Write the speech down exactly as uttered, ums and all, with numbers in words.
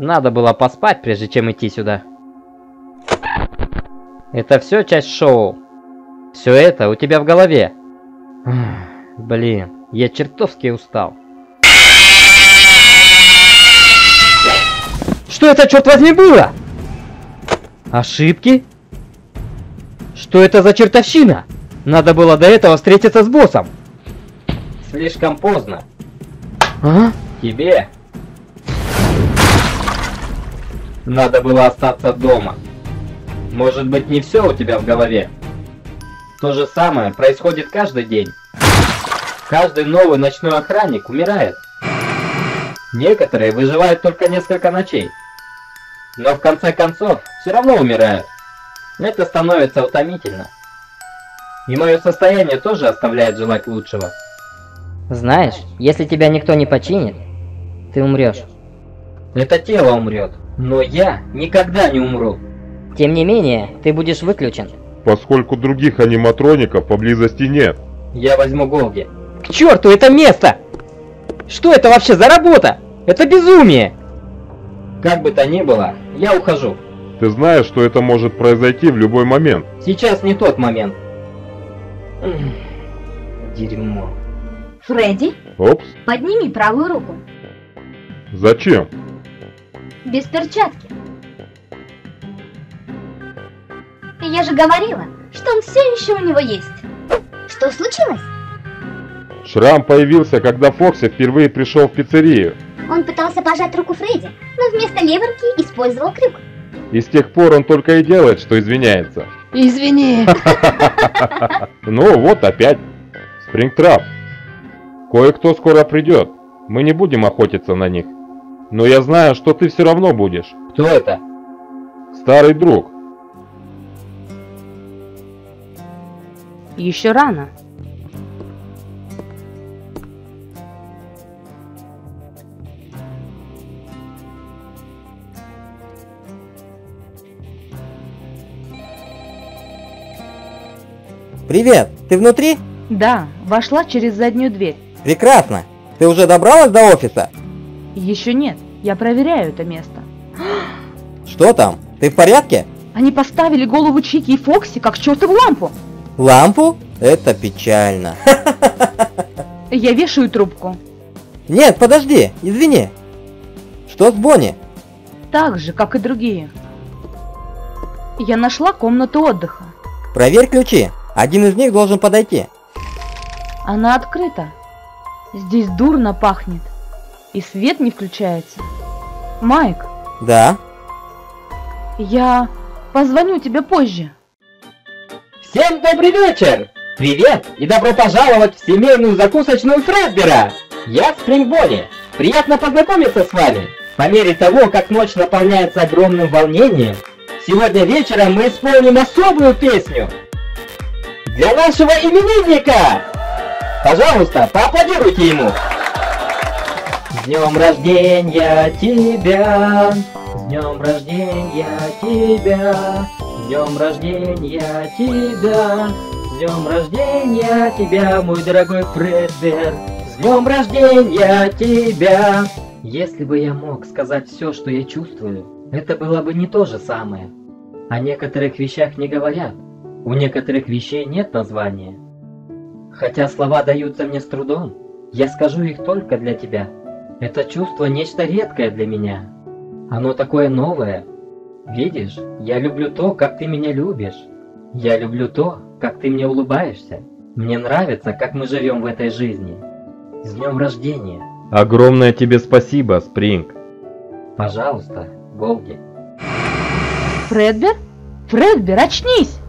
Надо было поспать, прежде чем идти сюда. Это все часть шоу. Все это у тебя в голове. Блин, я чертовски устал. Что это, черт возьми, было? Ошибки? Что это за чертовщина? Надо было до этого встретиться с боссом. Слишком поздно. А? Тебе надо было остаться дома. Может быть, не все у тебя в голове. То же самое происходит каждый день. Каждый новый ночной охранник умирает. Некоторые выживают только несколько ночей. Но в конце концов, все равно умирают. Это становится утомительно. И мое состояние тоже оставляет желать лучшего. Знаешь, если тебя никто не починит, ты умрешь. Это тело умрет, но я никогда не умру. Тем не менее, ты будешь выключен. Поскольку других аниматроников поблизости нет. Я возьму Голди. К черту это место! Что это вообще за работа? Это безумие! Как бы то ни было, я ухожу. Ты знаешь, что это может произойти в любой момент. Сейчас не тот момент. Дерьмо. Фредди, Опс. подними правую руку. Зачем? Без перчатки. Я же говорила, что он все еще у него есть. Что случилось? Шрам появился, когда Фокси впервые пришел в пиццерию. Он пытался пожать руку Фредди, но вместо левой руки использовал крюк. И с тех пор он только и делает, что извиняется. Извини. Ну вот опять. Спрингтрап. Кое-кто скоро придет. Мы не будем охотиться на них. Но я знаю, что ты все равно будешь. Кто это? Старый друг. Еще рано. Привет, ты внутри? Да, вошла через заднюю дверь. Прекрасно. Ты уже добралась до офиса? Еще нет, я проверяю это место. Что там? Ты в порядке? Они поставили голову Чики и Фокси как чертову лампу. Лампу? Это печально. Я вешаю трубку. Нет, подожди, извини. Что с Бонни? Так же, как и другие. Я нашла комнату отдыха. Проверь ключи. Один из них должен подойти. Она открыта. Здесь дурно пахнет. И свет не включается. Майк. Да? Я позвоню тебе позже. Всем добрый вечер! Привет и добро пожаловать в семейную закусочную Фредбера! Я Спринг Бонни. Приятно познакомиться с вами. По мере того, как ночь наполняется огромным волнением, сегодня вечером мы исполним особую песню для нашего именинника! Пожалуйста, поаплодируйте ему! С днем рождения тебя! С днем рождения тебя! С днем рождения тебя! С днем рождения тебя, мой дорогой Фредбер! С днем рождения тебя! Если бы я мог сказать все, что я чувствую, это было бы не то же самое. О некоторых вещах не говорят. У некоторых вещей нет названия. Хотя слова даются мне с трудом, я скажу их только для тебя. Это чувство нечто редкое для меня. Оно такое новое. Видишь, я люблю то, как ты меня любишь. Я люблю то, как ты мне улыбаешься. Мне нравится, как мы живем в этой жизни. С днем рождения. Огромное тебе спасибо, Спринг. Пожалуйста, Голди. Фредбер? Фредбер, очнись!